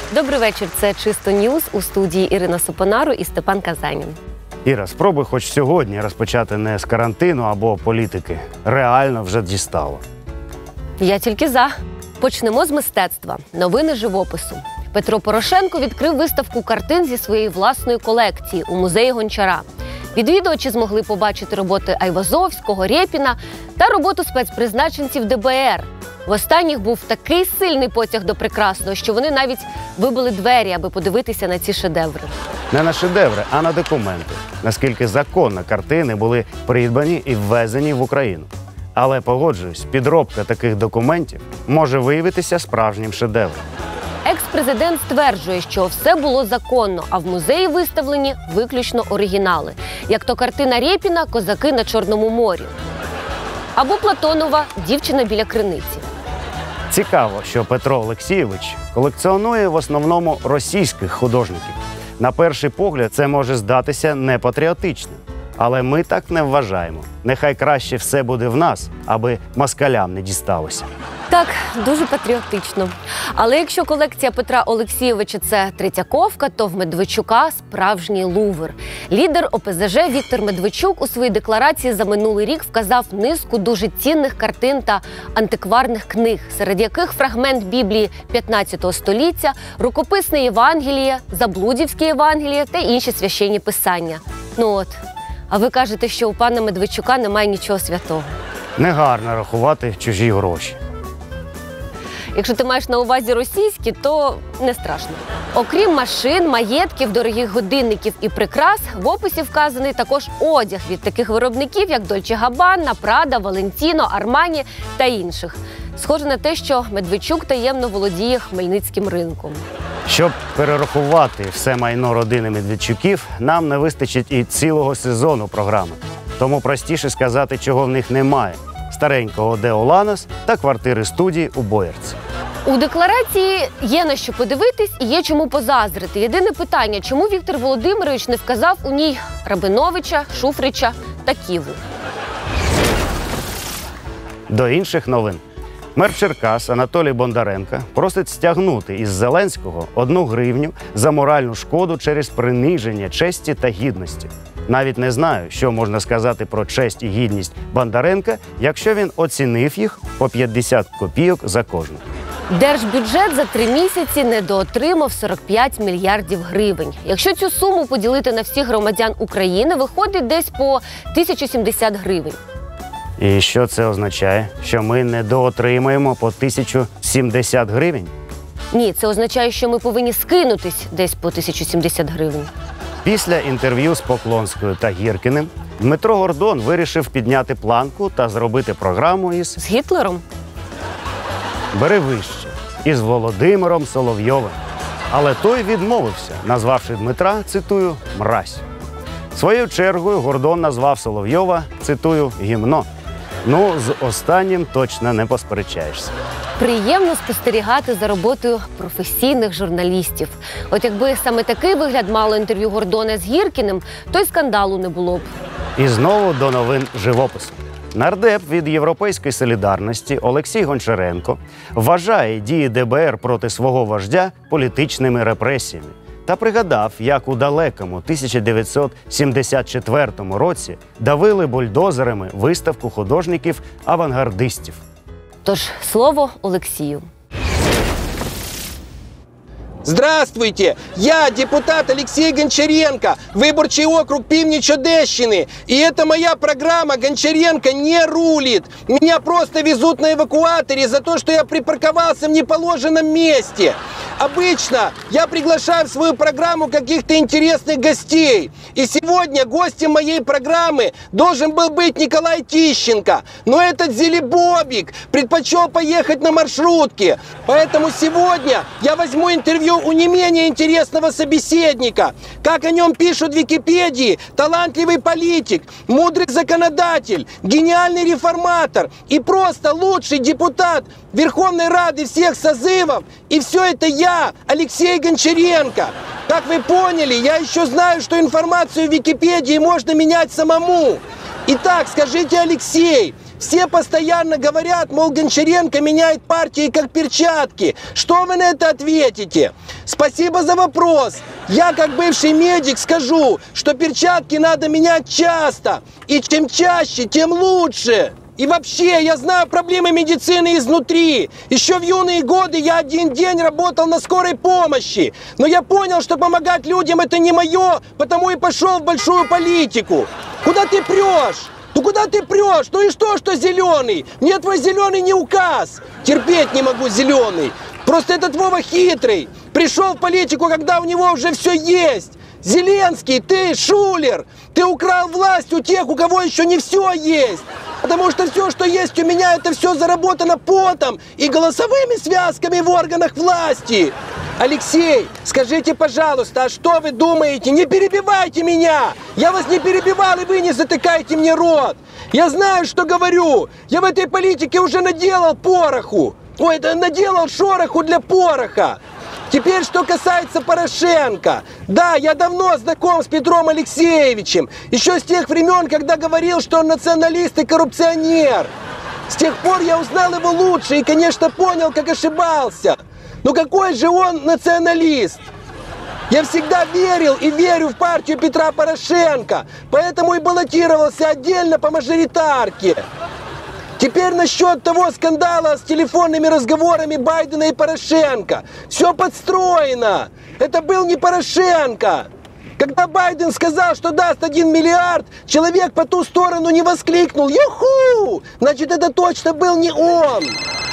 Добрий вечір. Це «Чисто Ньюз», у студії Ірина Сопонару і Степан Казанін. Іра, спробуй хоч сьогодні розпочати не з карантину або політики. Реально вже дістало. Я тільки за. Почнемо з мистецтва. Новини живопису. Петро Порошенко відкрив виставку картин зі своєї власної колекції у музеї Гончара. Відвідувачі змогли побачити роботи Айвазовського, Рєпіна та роботу спецпризначенців ДБР. В останніх був такий сильний потяг до прекрасного, що вони навіть вибили двері, аби подивитися на ці шедеври. Не на шедеври, а на документи. Наскільки законно картини були придбані і ввезені в Україну. Але, погоджуюсь, підробка таких документів може виявитися справжнім шедевром. Екс-президент стверджує, що все було законно, а в музеї виставлені виключно оригінали. Як то картина Рєпіна «Козаки на Чорному морі» або Платонова «Дівчина біля криниці». Цікаво, що Петро Олексійович колекціонує в основному російських художників. На перший погляд це може здатися непатріотичним. Але ми так не вважаємо. Нехай краще все буде в нас, аби москалям не дісталося. Так, дуже патріотично. Але якщо колекція Петра Олексійовича – це Третьяковка, то в Медведчука – справжній Лувр. Лідер ОПЗЖ Віктор Медведчук у своїй декларації за минулий рік вказав низку дуже цінних картин та антикварних книг, серед яких фрагмент Біблії 15 століття, рукописне Євангеліє, Заблудівське Євангеліє та інші священні писання. Ну от, а ви кажете, що у пана Медведчука немає нічого святого. Негарно рахувати чужі гроші. Якщо ти маєш на увазі російські, то не страшно. Окрім машин, маєтків, дорогих годинників і прикрас, в описі вказаний також одяг від таких виробників, як Дольче Габбана, Прада, Валентіно, Армані та інших. Схоже на те, що Медведчук таємно володіє хмельницьким ринком. Щоб перерахувати все майно родини Медведчуків, нам не вистачить і цілого сезону програми. Тому простіше сказати, чого в них немає. Старенького Део Ланос та квартири-студії у Боярці. У декларації є на що подивитись і є чому позаздрити. Єдине питання, чому Віктор Володимирович не вказав у ній Рабиновича, Шуфрича та Ківу? До інших новин. Мер Черкас Анатолій Бондаренко просить стягнути із Зеленського 1 гривню за моральну шкоду через приниження честі та гідності. Навіть не знаю, що можна сказати про честь і гідність Бондаренка, якщо він оцінив їх по 50 копійок за кожну. Держбюджет за 3 місяці недоотримав 45 мільярдів гривень. Якщо цю суму поділити на всіх громадян України, виходить десь по 1070 гривень. І що це означає? Що ми недоотримаємо по 1070 гривень? Ні, це означає, що ми повинні скинутись десь по 1070 гривень. Після інтерв'ю з Поклонською та Гіркіним Дмитро Гордон вирішив підняти планку та зробити програму із З Гітлером? «Бери вище» із Володимиром Соловйовим. Але той відмовився, назвавши Дмитра, цитую, «мразь». Своєю чергою Гордон назвав Соловйова, цитую, «гімно». Ну, з останнім точно не посперечаєшся. Приємно спостерігати за роботою професійних журналістів. От якби саме такий вигляд мало інтерв'ю Гордона з Гіркіним, то й скандалу не було б. І знову до новин живопису. Нардеп від «Європейської солідарності» Олексій Гончаренко вважає дії ДБР проти свого вождя політичними репресіями. Та пригадав, як у далекому 1974 році давили бульдозерами виставку художників-авангардистів. Тож слово Олексію. Здравствуйте! Я депутат Алексей Гончаренко, выборчий округ Північ-Одещини. И это моя программа «Гончаренко не рулит». Меня просто везут на эвакуаторе за то, что я припарковался в неположенном месте. Обычно я приглашаю в свою программу каких-то интересных гостей. И сегодня гостем моей программы должен был быть Николай Тищенко. Но этот зелебобик предпочел поехать на маршрутке. Поэтому сегодня я возьму интервью у не менее интересного собеседника. Как о нем пишут в Википедии, талантливый политик, мудрый законодатель, гениальный реформатор и просто лучший депутат Верховной Рады всех созывов. И все это я, Алексей Гончаренко. Как вы поняли, я еще знаю, что информацию в Википедии можно менять самому. Итак, скажите, Алексей, все постоянно говорят, мол, Гончаренко меняет партии как перчатки. Что вы на это ответите? Спасибо за вопрос. Я, как бывший медик, скажу, что перчатки надо менять часто. И чем чаще, тем лучше. И вообще, я знаю проблемы медицины изнутри. Еще в юные годы я 1 день работал на скорой помощи. Но я понял, что помогать людям это не мое, потому и пошел в большую политику. Куда ты прешь? Ну куда ты прешь? Ну и что зеленый? Мне твой зеленый не указ. Терпеть не могу зеленый. Просто этот Вова хитрый. Пришел в политику, когда у него уже все есть. Зеленский, ты шулер. Ты украл власть у тех, у кого еще не все есть. Потому что все, что есть у меня, это все заработано потом и голосовыми связками в органах власти. Алексей, скажите, пожалуйста, а что вы думаете? Не перебивайте меня! Я вас не перебивал, и вы не затыкайте мне рот! Я знаю, что говорю! Я в этой политике уже наделал пороху! Ой, да наделал шороху для пороха! Теперь, что касается Порошенко. Да, я давно знаком с Петром Алексеевичем. Еще с тех времен, когда говорил, что он националист и коррупционер. С тех пор я узнал его лучше и, конечно, понял, как ошибался. Но какой же он националист? Я всегда верил и верю в партию Петра Порошенко, поэтому и баллотировался отдельно по мажоритарке. Теперь насчет того скандала с телефонными разговорами Байдена и Порошенко. Все подстроено. Это был не Порошенко. Когда Байден сказал, что даст 1 миллиард, человек по ту сторону не воскликнул: «Юху!» Значит, это точно был не он.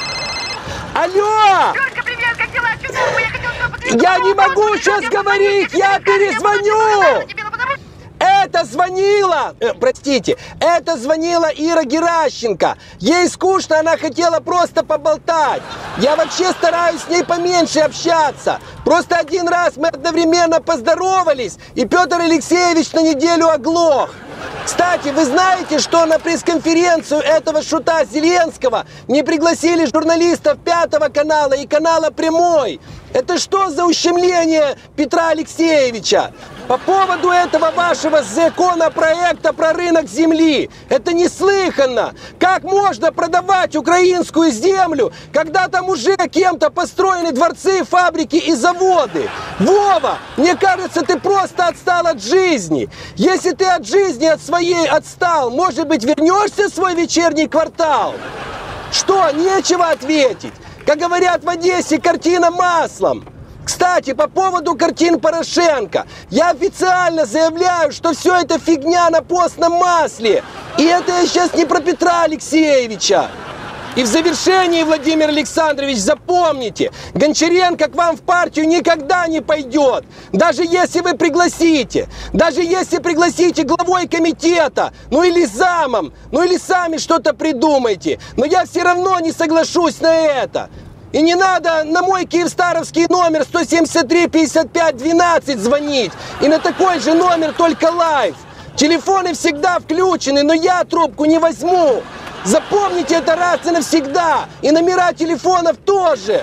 Алло! Юрка, привет, как дела? Чудово, я хотел тебя подвести. Я не могу сейчас говорить, я перезвоню! Это звонила, это звонила Ира Геращенко. Ей скучно, она хотела просто поболтать. Я вообще стараюсь с ней поменьше общаться. Просто 1 раз мы одновременно поздоровались, и Петр Алексеевич на неделю оглох. Кстати, вы знаете, что на пресс-конференцию этого шута Зеленского не пригласили журналистов 5 канала и канала «Прямой»? Это что за ущемление Петра Алексеевича? По поводу этого вашего законопроекта про рынок земли. Это неслыханно. Как можно продавать украинскую землю, когда там уже кем-то построены дворцы, фабрики и заводы? Вова, мне кажется, ты просто отстал от жизни. Если ты от жизни от своей отстал, может быть, вернешься в свой вечерний квартал? Что, нечего ответить? Как говорят в Одессе, картина маслом. Кстати, по поводу картин Порошенко. Я официально заявляю, что все это фигня на постном масле. И это я сейчас не про Петра Алексеевича. И в завершении, Владимир Александрович, запомните, Гончаренко к вам в партию никогда не пойдет. Даже если вы пригласите. Даже если пригласите главой комитета, ну или замом, ну или сами что-то придумайте. Но я все равно не соглашусь на это. И не надо на мой киевстаровский номер 173 55 12 звонить. И на такой же номер только лайв. Телефоны всегда включены, но я трубку не возьму. Запомните это раз и навсегда. И номера телефонов тоже.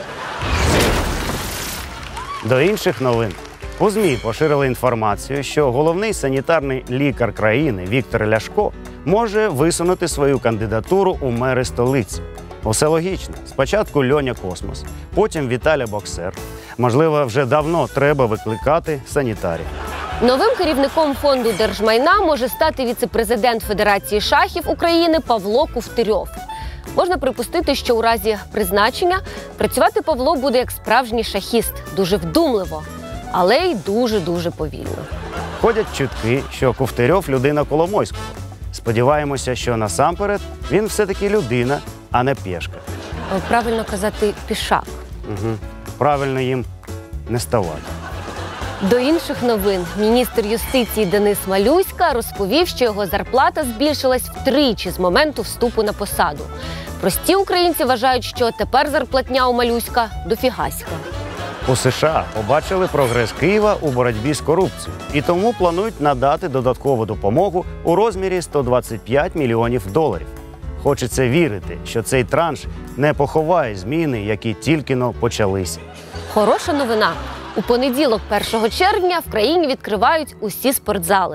До інших новин. У ЗМІ поширили інформацію, що головний санітарний лікар країни Віктор Ляшко може висунути свою кандидатуру у мери столиці. Усе логічно. Спочатку Льоня Космос, потім Віталя Боксер. Можливо, вже давно треба викликати санітарів. Новим керівником фонду держмайна може стати віце-президент Федерації шахів України Павло Ковтирьов. Можна припустити, що у разі призначення працювати Павло буде як справжній шахіст, дуже вдумливо, але й дуже-дуже повільно. Ходять чутки, що Ковтирьов – людина Коломойського. Сподіваємося, що насамперед він все-таки людина, а не пєшка. Правильно казати пішак. Угу. Правильно їм не ставати. До інших новин. Міністр юстиції Денис Малюська розповів, що його зарплата збільшилась втричі з моменту вступу на посаду. Прості українці вважають, що тепер зарплатня у Малюська дофігаська. У США побачили прогрес Києва у боротьбі з корупцією і тому планують надати додаткову допомогу у розмірі $125 мільйонів. Хочеться вірити, що цей транш не поховає зміни, які тільки-но почалися. Хороша новина. У понеділок, 1 червня, в країні відкривають усі спортзали.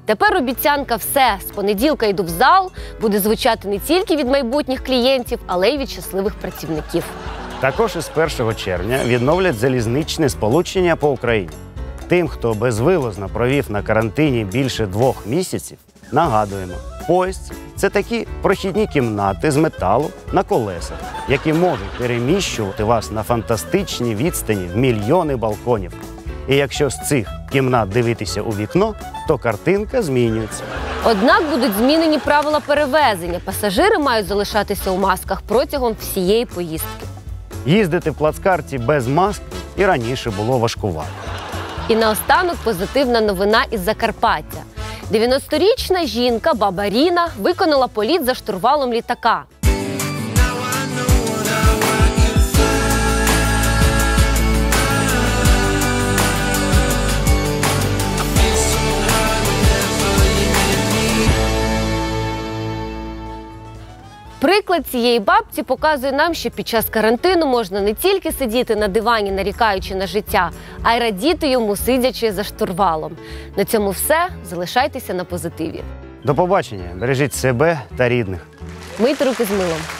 Тепер обіцянка «все, з понеділка йду в зал» буде звучати не тільки від майбутніх клієнтів, але й від щасливих працівників. Також із 1 червня відновлять залізничне сполучення по Україні. Тим, хто безвилозно провів на карантині більше 2 місяців, нагадуємо, поїзд – це такі прохідні кімнати з металу на колесах, які можуть переміщувати вас на фантастичні відстані в мільйони балконів. І якщо з цих кімнат дивитися у вікно, то картинка змінюється. Однак будуть змінені правила перевезення. Пасажири мають залишатися у масках протягом всієї поїздки. Їздити в плацкарті без маски і раніше було важкувато. І наостанок позитивна новина із Закарпаття. 90-річна жінка, баба Ріна, виконала політ за штурвалом літака. Приклад цієї бабці показує нам, що під час карантину можна не тільки сидіти на дивані, нарікаючи на життя, а й радіти йому, сидячи за штурвалом. На цьому все. Залишайтеся на позитиві. До побачення. Бережіть себе та рідних. Мийте руки з милом.